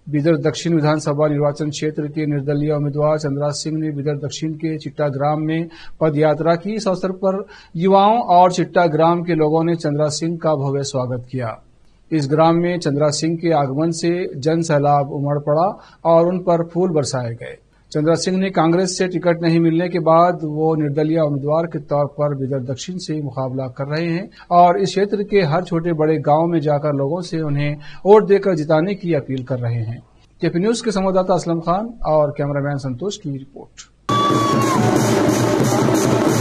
बिदर दक्षिण विधानसभा निर्वाचन क्षेत्र के निर्दलीय उम्मीदवार चंद्रा सिंह ने बिदर दक्षिण के चिट्टा ग्राम में पदयात्रा की। इस अवसर पर युवाओं और चिट्टा ग्राम के लोगों ने चंद्रा सिंह का भव्य स्वागत किया। इस ग्राम में चंद्रा सिंह के आगमन से जन सैलाब उमड़ पड़ा और उन पर फूल बरसाए गए। चंद्रा सिंह ने कांग्रेस से टिकट नहीं मिलने के बाद वो निर्दलीय उम्मीदवार के तौर पर बिदर दक्षिण से मुकाबला कर रहे हैं और इस क्षेत्र के हर छोटे बड़े गांव में जाकर लोगों से उन्हें वोट देकर जिताने की अपील कर रहे हैं। केपी न्यूज के संवाददाता असलम खान और कैमरामैन संतोष की रिपोर्ट।